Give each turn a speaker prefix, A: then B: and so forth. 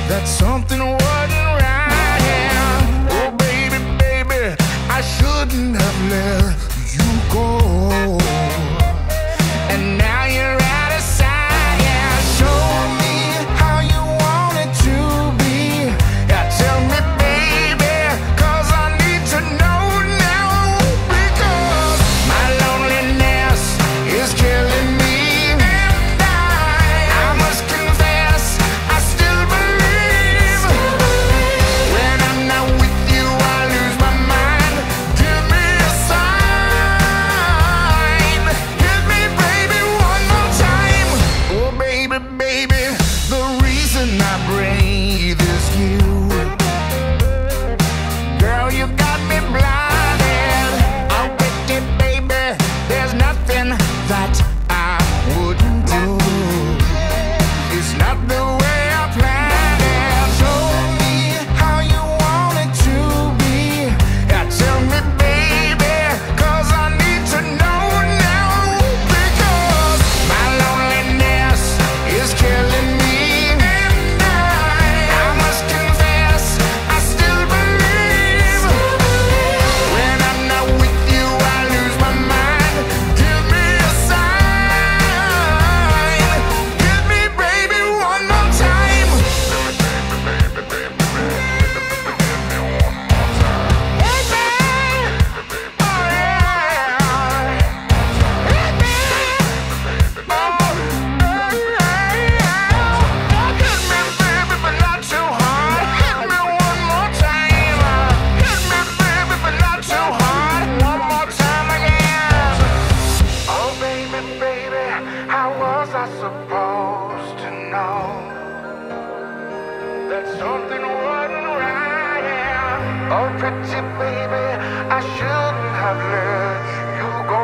A: that something wasn't right. Yeah. Oh baby, baby, I shouldn't have let you go. And now you're out of sight. Yeah, show me how you want it to be. Yeah, tell me, baby, 'cause I need to know now. Because my loneliness is killing me. Something wasn't right. Oh, pretty baby, I shouldn't have let you go.